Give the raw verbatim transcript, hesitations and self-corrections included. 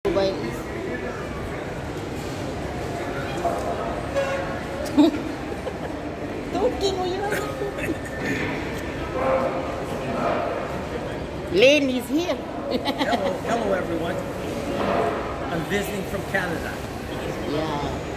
Mobile is talking mo yun. Lane is here. Hello, hello everyone. I'm visiting from Canada. Yeah.